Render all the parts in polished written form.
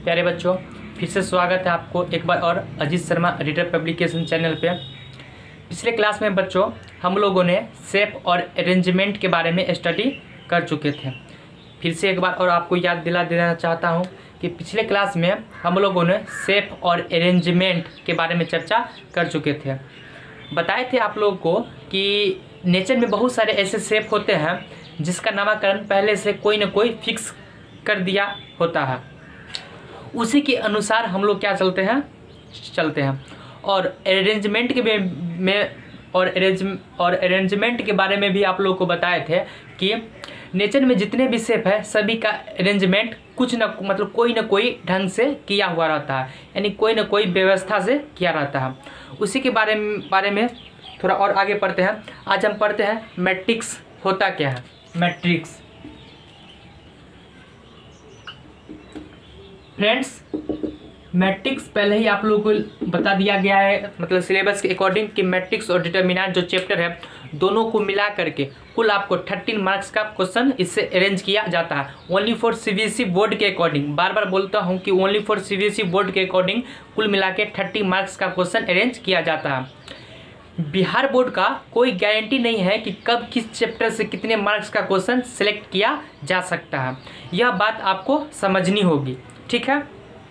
प्यारे बच्चों, फिर से स्वागत है आपको एक बार और Ajit Sharma editor publication channel पे। पिछले क्लास में बच्चों हम लोगों ने शेप और अरेंजमेंट के बारे में स्टडी कर चुके थे। फिर से एक बार और आपको याद दिला देना चाहता हूँ कि पिछले क्लास में हम लोगों ने शेप और अरेंजमेंट के बारे में चर्चा कर चुके थे। बताए थे आप लोगों को कि नेचर में बहुत सारे ऐसे शेप होते हैं जिसका नामकरण पहले से कोई न कोई फिक्स कर दिया होता है, उसी के अनुसार हम लोग क्या चलते हैं। और अरेंजमेंट के अरेंजमेंट के बारे में भी आप लोगों को बताए थे कि नेचर में जितने भी शेप है सभी का अरेंजमेंट कुछ न मतलब कोई न कोई ढंग से किया हुआ रहता है, यानी कोई न कोई व्यवस्था से किया रहता है। उसी के बारे में थोड़ा और आगे पढ़ते हैं। आज हम पढ़ते हैं मैट्रिक्स होता क्या है। मैट्रिक्स फ्रेंड्स, मैट्रिक्स पहले ही आप लोगों को बता दिया गया है, मतलब सिलेबस के अकॉर्डिंग कि मैट्रिक्स और डिटर्मिनेंट जो चैप्टर है दोनों को मिला करके कुल आपको 13 मार्क्स का क्वेश्चन इससे अरेंज किया जाता है। ओनली फॉर सीबीएसई बोर्ड के अकॉर्डिंग, बार बार बोलता हूं कि ओनली फॉर सीबीएसई बोर्ड के अकॉर्डिंग कुल मिला के 30 मार्क्स का क्वेश्चन अरेंज किया जाता है। बिहार बोर्ड का कोई गारंटी नहीं है कि कब किस चैप्टर से कितने मार्क्स का क्वेश्चन सिलेक्ट किया जा सकता है। यह बात आपको समझनी होगी, ठीक है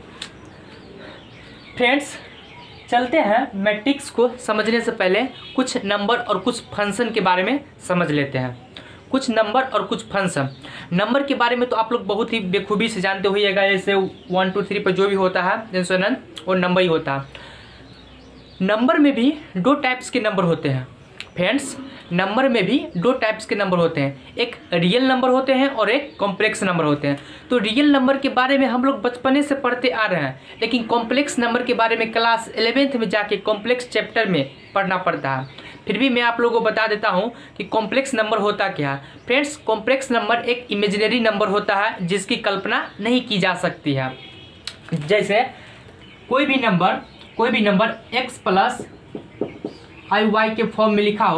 फ्रेंड्स। चलते हैं मैट्रिक्स को समझने से पहले कुछ नंबर और कुछ फंक्शन के बारे में समझ लेते हैं। कुछ नंबर और कुछ फंक्शन। नंबर के बारे में तो आप लोग बहुत ही बेखूबी से जानते होइएगा, जैसे 1 2 3 पर जो भी होता है इंसोनेंस वो नंबर ही होता है। नंबर में भी दो टाइप्स के नंबर होते हैं फ्रेंड्स। नंबर में भी दो टाइप्स के नंबर होते हैं, एक रियल नंबर होते हैं और एक कॉम्प्लेक्स नंबर होते हैं। तो रियल नंबर के बारे में हम लोग बचपने से पढ़ते आ रहे हैं, लेकिन कॉम्प्लेक्स नंबर के बारे में क्लास 11th में जाके कॉम्प्लेक्स चैप्टर में पढ़ना पड़ता है। फिर भी मैं आप लोगों को बता देता हूं कि कॉम्प्लेक्स नंबर होता क्या है। फ्रेंड्स, कॉम्प्लेक्स नंबर एक इमेजिनरी नंबर होता है जिसकी कल्पना नहीं की जा सकती है। जैसे कोई भी number x plus I Y के फॉर्म में लिखा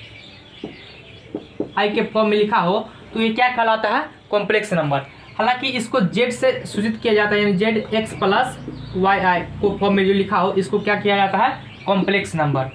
हो, तो ये क्या कहलाता है? Complex number. हालांकि इसको z से सूचित किया जाता है, यानी z x plus Y I को फॉर्म में जो लिखा हो इसको क्या किया जाता है? Complex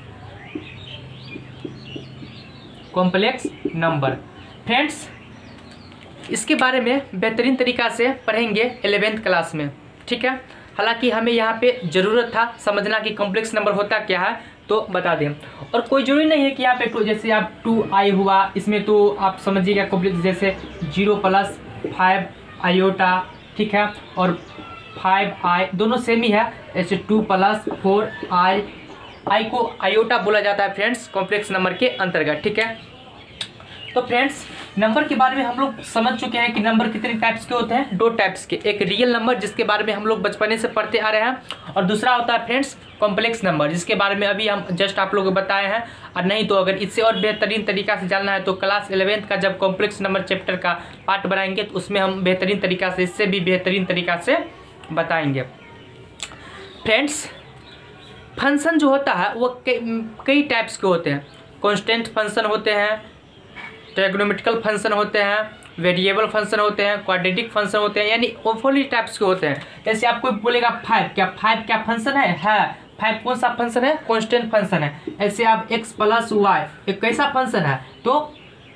number. फ्रेंड्स, इसके बारे में बेहतरीन तरीका से पढ़ेंगे 11th क्लास में, ठीक है। हालांकि हमें यहाँ पे ज़रूरत था समझना कि कॉम्प्लेक्स नंबर होता क्या है, तो बता दें। और कोई जरूरी नहीं है कि यहाँ पे जैसे आप 2i हुआ, इसमें तो आप समझिएगा कॉम्प्लेक्स, जैसे 0 प्लस 5 आयोटा, ठीक है, और 5i दोनों सेम ही है। जैसे 2 प्लस 4i, i को आयोटा बोला जाता है फ्रेंड्स कॉम्प्लेक्स नंबर के अंतर्गत, ठीक है। तो फ्रेंड्स, नंबर के बारे में हम लोग समझ चुके हैं कि नंबर कितने टाइप्स के होते हैं, दो टाइप्स के। एक रियल नंबर जिसके बारे में हम लोग बचपने से पढ़ते आ रहे हैं, और दूसरा होता है फ्रेंड्स कॉम्प्लेक्स नंबर जिसके बारे में अभी हम जस्ट आप लोगों को बताए हैं। और नहीं तो अगर इससे और बेहतरीन तरीका से जानना है तो क्लास 11th का जब कॉम्प्लेक्स नंबर चैप्टर का पार्ट बनाएंगे तो उसमें हम बेहतरीन तरीका से, इससे भी बेहतरीन तरीका से बताएंगे। फ्रेंड्स, फंक्शन जो होता है वो कई टाइप्स के होते हैं। कॉन्स्टेंट फंक्शन होते हैं, ट्रिग्नोमेट्रिकल फंक्शन होते हैं, वेरिएबल फंक्शन होते हैं, क्वाड्रेटिक फंक्शन होते हैं, यानी ओवरऑल टाइप्स के होते हैं। जैसे आपको बोलेगा 5 क्या फंक्शन है? 5 कौन सा फंक्शन है? कांस्टेंट फंक्शन है। ऐसे आप x प्लस वाई एक कैसा फंक्शन है? तो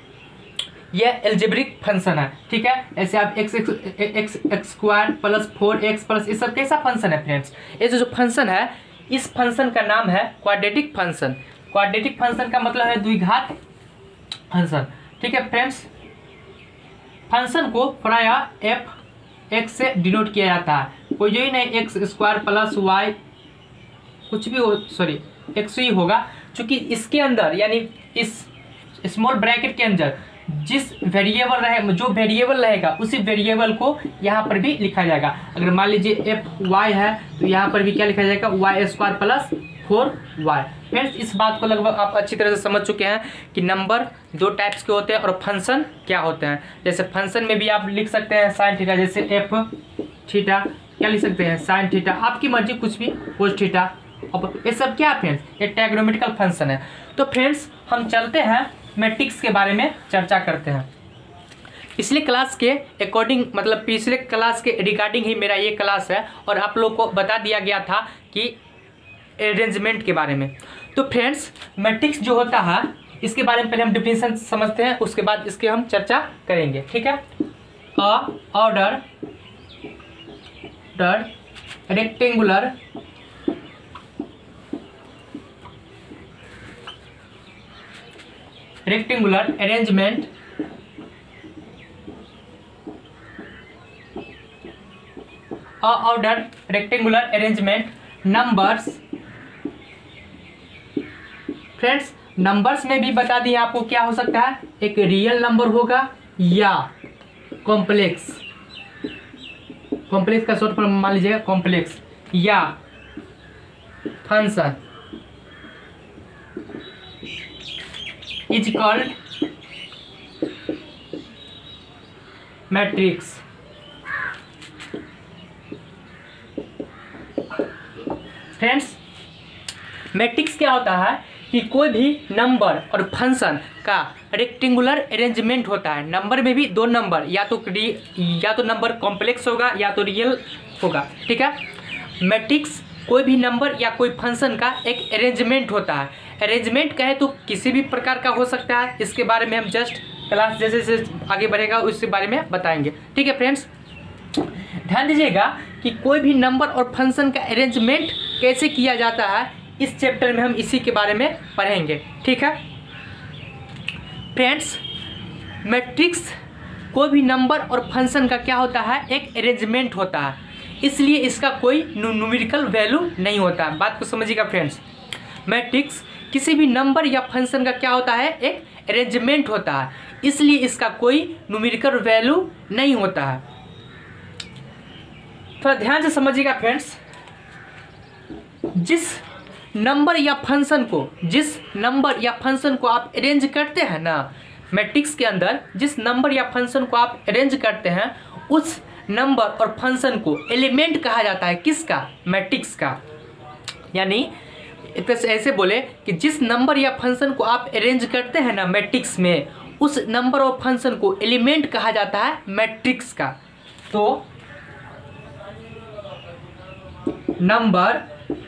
यह एल्जेब्रिक फंक्शन है, ठीक है। ऐसे आप x square plus 4x plus, ये सब कैसा फंक्शन है फ्रेंड्स? ये जो फंक्शन है इस फंक्शन का नाम है क्वाड्रेटिक फंक्शन। क्वाड्रेटिक फंक्शन का मतलब है द्विघात फंक्शन, ठीक है फ्रेंड्स। फंक्शन को प्रायः f(x) से डिनोट किया जाता है। कोई जो ही नहीं, एक्स स्क्वायर प्लस वाई कुछ भी हो, सॉरी x ही होगा, क्योंकि इसके अंदर यानी इस स्मॉल ब्रैकेट के अंदर जिस वेरिएबल रहे, जो वेरिएबल रहेगा उसी वेरिएबल को यहाँ पर भी लिखा जाएगा। अगर मान लीजिए fy है तो यहाँ पर भी क्या लिखा जाएगा? Y square plus 4y। Friends, इस बात को लगभग आप अच्छी तरह से समझ चुके हैं कि नंबर दो टाइप्स के होते हैं और फंक्शन क्या होते हैं। जैसे फंक्शन में भी आप लिख सकते हैं साइन थीटा, जैसे एफ थीटा क्या लिख सकते हैं? साइन थीटा, आपकी मर्जी, कुछ भी, कोस थीटा। ये सब क्या फ्रेंड्स? ये ट्रिग्नोमेट्रिकल फंक्शन है। तो फ्रेंड्स, हम चलते हैं मैट्रिक्स के बारे में चर्चा करते हैं। पिछले क्लास के अकॉर्डिंग मतलब पिछले क्लास के रिगार्डिंग ही मेरा ये क्लास है और आप लोग को बता दिया गया था कि अरेंजमेंट के बारे में। तो फ्रेंड्स मैट्रिक्स जो होता है इसके बारे में पहले हम डिफिनेशन समझते हैं, उसके बाद इसके हम चर्चा करेंगे। ठीक है। A order rectangular arrangement order rectangular arrangement numbers. Friends numbers में भी बता दिए आपको क्या हो सकता है, एक रियल नंबर होगा या कॉम्प्लेक्स का शॉर्ट फॉर्म मान लीजिएगा कॉम्प्लेक्स, या function is called matrix. Friends matrix क्या होता है कि कोई भी नंबर और फंक्शन का रेक्टेंगुलर अरेंजमेंट होता है। नंबर में भी दो नंबर या तो नंबर कॉम्प्लेक्स होगा या तो रियल होगा। ठीक है। मैट्रिक्स कोई भी नंबर या कोई फंक्शन का एक अरेंजमेंट होता है। अरेंजमेंट कहे तो किसी भी प्रकार का हो सकता है, इसके बारे में हम जस्ट क्लास जैसे जैसे आगे बढ़ेगा उसके बारे में बताएंगे। ठीक है फ्रेंड्स, ध्यान दीजिएगा कि कोई भी नंबर और फंक्शन का अरेंजमेंट कैसे किया जाता है इस चैप्टर में हम इसी के बारे में पढ़ेंगे। ठीक है फ्रेंड्स, मैट्रिक्स कोई भी नंबर और फंक्शन का क्या होता है, एक अरेंजमेंट होता है, इसलिए इसका कोई न्यूमेरिकल वैल्यू नहीं होता है। बात को समझिएगा फ्रेंड्स, मैट्रिक्स किसी भी नंबर या फंक्शन का क्या होता है, एक अरेंजमेंट होता है, इसलिए इसका कोई न्यूमेरिकल वैल्यू नहीं होता है। थोड़ा ध्यान से समझिएगा फ्रेंड्स, जिस नंबर या फंक्शन को आप अरेंज करते हैं ना, मैट्रिक्स के अंदर जिस नंबर या फंक्शन को आप अरेंज करते हैं उस नंबर और फंक्शन को एलिमेंट कहा जाता है। किसका? मैट्रिक्स का। यानी एक तरह से ऐसे बोले कि जिस नंबर या फंक्शन को आप अरेंज करते हैं ना मैट्रिक्स में, उस नंबर और फंक्शन को एलिमेंट कहा जाता है मैट्रिक्स का। तो नंबर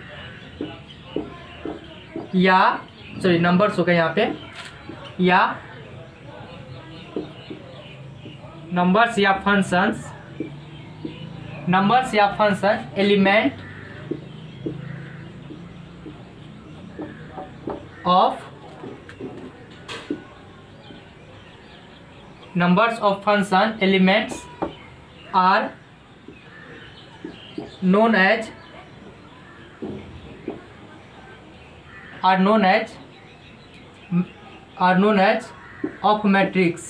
या नंबर्स होगा यहाँ पे, या नंबर्स या function element of numbers of function elements are known as of matrix।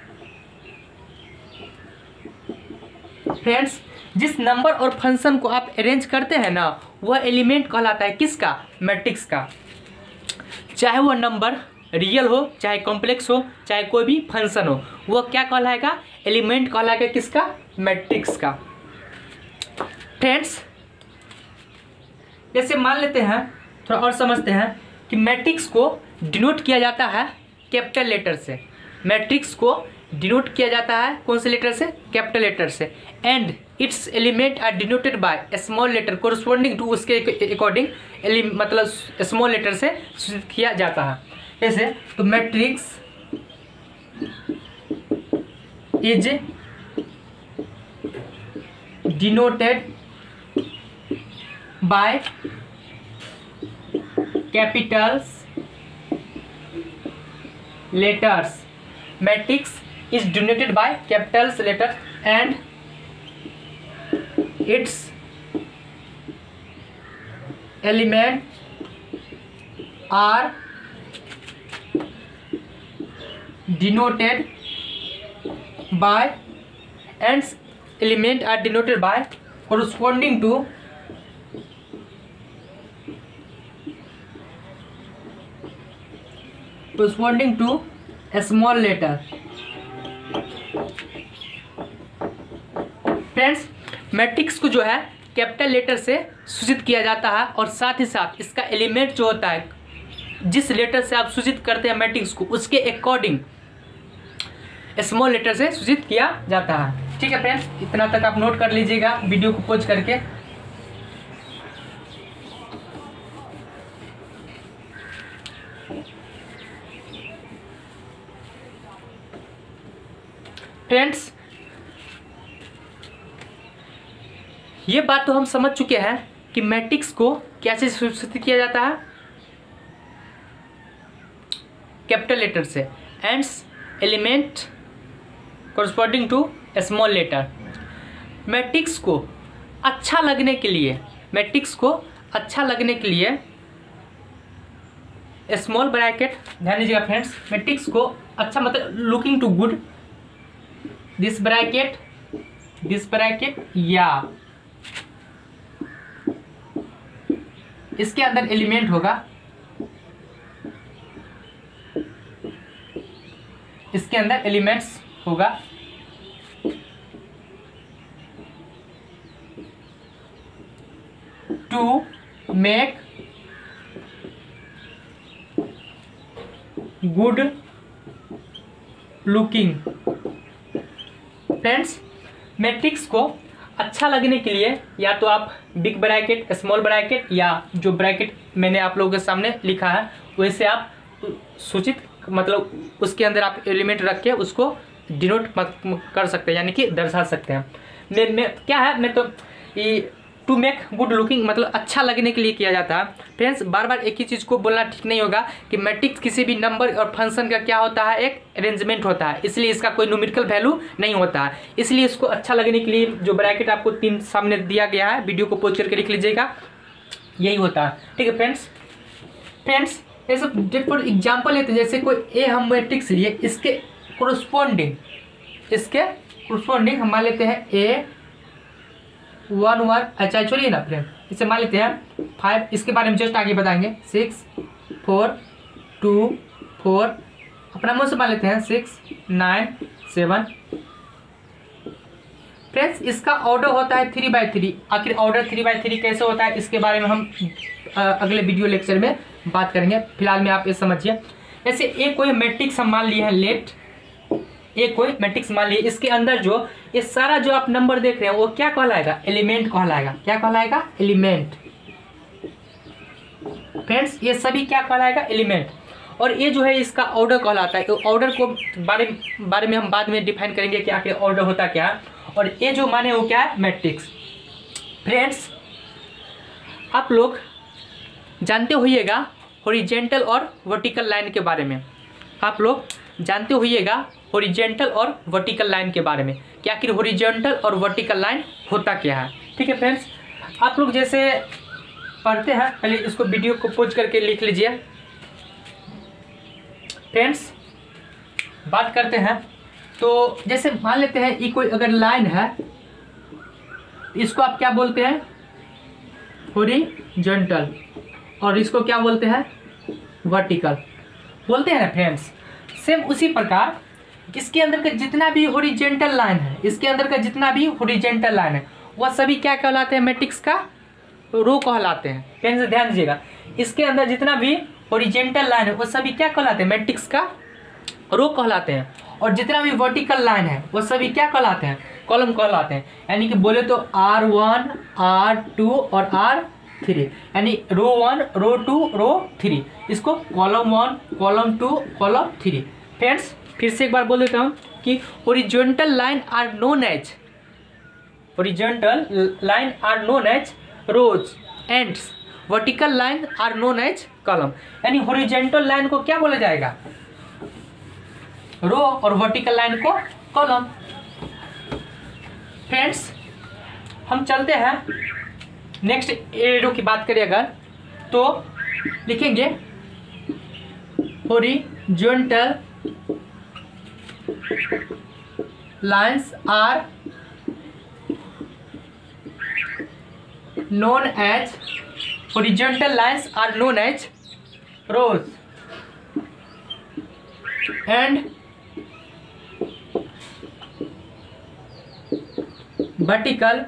Friends जिस नंबर और फंक्शन को आप अरेंज करते हैं ना, वह एलिमेंट कहलाता है किसका? मैट्रिक्स का। चाहे वह नंबर रियल हो, चाहे कॉम्प्लेक्स हो, चाहे कोई भी फंक्शन हो, वह क्या कहलाएगा? एलिमेंट कहलाएगा किसका? मैट्रिक्स का। फ्रेंड्स जैसे मान लेते हैं, थोड़ा और समझते हैं कि मैट्रिक्स को डिनोट किया जाता है कैपिटल लेटर से। मैट्रिक्स को डिनोट किया जाता है कौन से लेटर से? कैपिटल लेटर से। And its element are denoted by small letter corresponding to, उसके अकॉर्डिंग मतलब स्मॉल लेटर से सूचित किया जाता है। जैसे तो matrix is denoted by capitals letters। matrix is denoted by capitals letters and its elements are denoted by corresponding to a small letter। Friends matrix को जो है कैपिटल लेटर से सूचित किया जाता है और साथ ही साथ इसका एलिमेंट जो होता है जिस लेटर से आप सूचित करते हैं मैट्रिक्स को, उसके अकॉर्डिंग स्मॉल लेटर से सूचित किया जाता है। ठीक है फ्रेंड्स, इतना तक आप नोट कर लीजिएगा वीडियो को पॉज करके। फ्रेंड्स, ये बात तो हम समझ चुके हैं कि मैट्रिक्स को कैसे सूचित किया जाता है, कैपिटल लेटर से, ends element corresponding to small letter. Matrix को अच्छा लगने के लिए, स्मॉल ब्रैकेट, ध्यान दीजिएगा फ्रेंड्स, मैट्रिक्स को अच्छा मतलब looking to good, this bracket या इसके अंदर एलिमेंट होगा, इसके अंदर एलिमेंट्स होगा, to make good looking. Friends, matrix को अच्छा लगने के लिए या तो आप बिग ब्रैकेट, स्मॉल ब्रैकेट या जो ब्रैकेट मैंने आप लोगों के सामने लिखा है वैसे आप सूचित मतलब उसके अंदर आप एलिमेंट रख के उसको डिनोट कर सकते हैं, यानी कि दर्शा सकते हैं। मैं क्या है, मैं तो ये टू मेक गुड लुकिंग मतलब अच्छा लगने के लिए किया जाता है। फ्रेंड्स, बार बार एक ही चीज़ को बोलना ठीक नहीं होगा कि मैट्रिक्स किसी भी नंबर और फंक्शन का क्या होता है, एक अरेंजमेंट होता है, इसलिए इसका कोई न्यूमेरिकल वैल्यू नहीं होता है। इसलिए इसको अच्छा लगने के लिए जो ब्रैकेट आपको 3 सामने दिया गया है, वीडियो को पॉज करके लिख लीजिएगा, यही होता है। ठीक है फ्रेंड्स, ये सब फॉर एग्जाम्पल लेते हैं, जैसे कोई ए हम मैट्रिक्स लिए, इसके कोरस्पॉन्डिंग हम मान लेते हैं ए 1 1, अच्छा छोड़िए ना फ्रेंड, इसे मान लेते हैं 5, इसके बारे में जस्ट आगे बताएंगे, 6 4 2 4, अपना मुँह से मान लेते हैं 6 9 7। फ्रेंड्स, इसका ऑर्डर होता है 3/3। आखिर ऑर्डर 3/3 कैसे होता है इसके बारे में हम अगले वीडियो लेक्चर में बात करेंगे। फिलहाल में आप ये समझिए, जैसे एक कोई मैट्रिक्स हम मान लिए हैं लेट, एक कोई मैट्रिक्स मान लिए, इसके अंदर जो ये सारा जो आप नंबर देख रहे हैं वो क्या कहलाएगा, एलिमेंट कहलाएगा। क्या कहलाएगा, एलिमेंट। फ्रेंड्स, ये सभी क्या कहलाएगा, एलिमेंट। और ये जो है इसका ऑर्डर कहलाता है। ऑर्डर को बारे में हम बाद में डिफाइन करेंगे कि आखिर ऑर्डर होता क्या है। और ये जो माने वो क्या है, मैट्रिक्स। फ्रेंड्स, आप लोग जानते होइएगा हॉरिजॉन्टल और वर्टिकल लाइन के बारे में, आप लोग जानते होइएगा हॉरिजॉन्टल और वर्टिकल लाइन के बारे में कि आखिर हॉरिजॉन्टल और वर्टिकल लाइन होता क्या है। ठीक है फ्रेंड्स, आप लोग जैसे पढ़ते हैं, पहले इसको वीडियो को पॉज करके लिख लीजिए। फ्रेंड्स, बात करते हैं तो जैसे मान लेते हैं ये कोई अगर लाइन है, इसको आप क्या बोलते हैं, हॉरिजॉन्टल, और इसको क्या बोलते हैं, वर्टिकल बोलते हैं ना फ्रेंड्स। सेम उसी प्रकार इसके अंदर का जितना भी हॉरिजॉन्टल लाइन है, इसके अंदर का जितना भी हॉरिजॉन्टल लाइन है वह सभी क्या कहलाते हैं, मैट्रिक्स का रो कहलाते हैं। फ्रेंड्स, ध्यान दीजिएगा, इसके अंदर जितना भी हॉरिजॉन्टल लाइन है वो सभी क्या कहलाते हैं, मैट्रिक्स का रो कहलाते हैं। और जितना भी वर्टिकल लाइन है वो सभी क्या कहलाते हैं, कॉलम कहलाते हैं। यानी कि बोले तो R1 R2 और R3, यानी रो 1 रो 2 रो 3, इसको कॉलम 1 कॉलम 2 कॉलम 3। फ्रेंड्स, फिर से एक बार बोल देता हूँ कि horizontal line are known as rows ends, vertical line are known as column. यानी हॉरिजॉन्टल लाइन को क्या बोला जाएगा, रो, और वर्टिकल लाइन को कॉलम। फ्रेंड्स, हम चलते हैं नेक्स्ट एरो की बात करें अगर तो लिखेंगे horizontal lines are known as horizontal lines are known as rows and vertical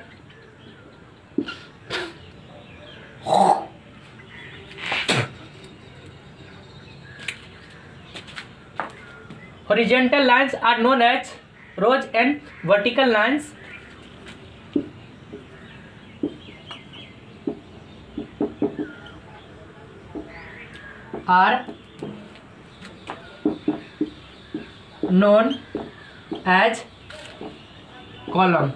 horizontal lines are known as rows and vertical lines are known as column.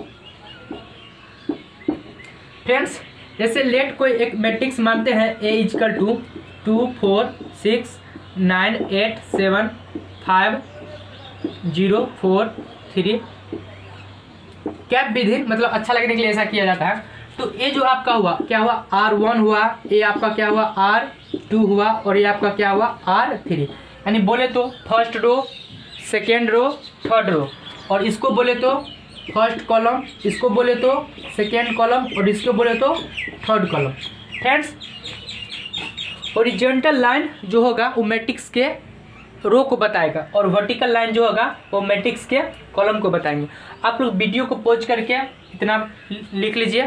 Friends, जैसे लेट कोई एक मैट्रिक्स मानते हैं ए इजकल टू 2 4 6 9 8 7 5 0 4 3 कैप विधि, मतलब अच्छा लगने के लिए ऐसा किया जाता है। तो ये जो आपका हुआ क्या हुआ, R1 हुआ, ये आपका क्या हुआ R2 हुआ, और ये आपका क्या हुआ R3। यानी बोले तो first row, second row, third row, और इसको बोले तो फर्स्ट कॉलम, इसको बोले तो सेकेंड कॉलम, और इसको बोले तो third column. Friends, horizontal line जो होगा वो मैट्रिक्स के रो को बताएगा, और वर्टिकल लाइन जो होगा वो मैट्रिक्स के कॉलम को बताएंगे। आप लोग वीडियो को पॉज करके इतना लिख लीजिए।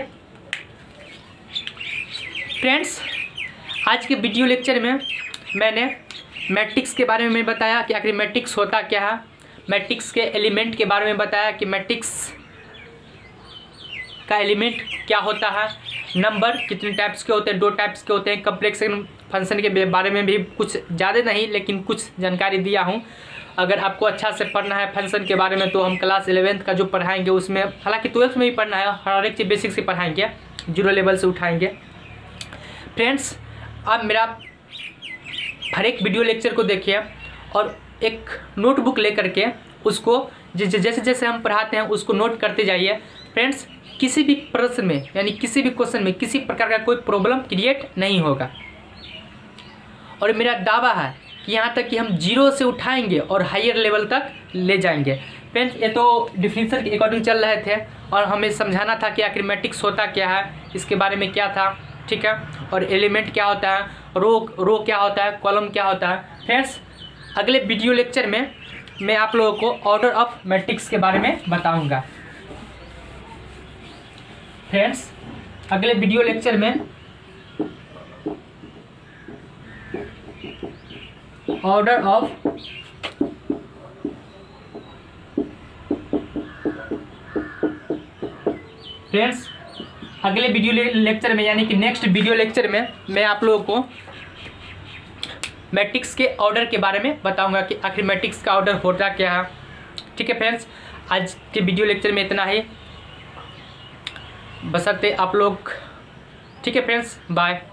फ्रेंड्स, आज के वीडियो लेक्चर में मैंने मैट्रिक्स के बारे में बताया कि आखिर मैट्रिक्स होता क्या है, मैट्रिक्स के एलिमेंट के बारे में बताया कि मैट्रिक्स का एलिमेंट क्या होता है, नंबर कितने टाइप्स के होते हैं, 2 टाइप्स के होते हैं, कॉम्प्लेक्स फंक्शन के बारे में भी कुछ ज़्यादा नहीं लेकिन कुछ जानकारी दिया हूँ। अगर आपको अच्छा से पढ़ना है फंक्शन के बारे में तो हम क्लास 11th का जो पढ़ाएंगे उसमें, हालांकि 12th में भी पढ़ना है, हर एक चीज़ बेसिक से पढ़ाएंगे, 0 लेवल से उठाएंगे। फ्रेंड्स, आप मेरा हर एक वीडियो लेक्चर को देखिए और एक नोटबुक लेकर के उसको जैसे जैसे हम पढ़ाते हैं उसको नोट करते जाइए। फ्रेंड्स, किसी भी प्रश्न में यानी किसी भी क्वेश्चन में किसी प्रकार का कोई प्रॉब्लम क्रिएट नहीं होगा, और मेरा दावा है कि यहाँ तक कि हम 0 से उठाएंगे और हायर लेवल तक ले जाएंगे। फ्रेंड्स, ये तो डिफिनीशन के अकॉर्डिंग चल रहे थे और हमें समझाना था कि आखिर मैट्रिक्स होता क्या है, इसके बारे में क्या था, ठीक है, और एलिमेंट क्या होता है, रो क्या होता है, कॉलम क्या होता है। फ्रेंड्स, अगले वीडियो लेक्चर में मैं आप लोगों को ऑर्डर ऑफ मैट्रिक्स के बारे में बताऊंगा। फ्रेंड्स, अगले वीडियो लेक्चर में ऑर्डर ऑफ फ्रेंड्स अगले वीडियो लेक्चर में यानी कि नेक्स्ट वीडियो लेक्चर में मैं आप लोगों को मैट्रिक्स के ऑर्डर के बारे में बताऊंगा कि आखिर मैट्रिक्स का ऑर्डर होता क्या है। ठीक है फ्रेंड्स, आज के वीडियो लेक्चर में इतना ही, बशर्ते आप लोग, ठीक है फ्रेंड्स, बाय।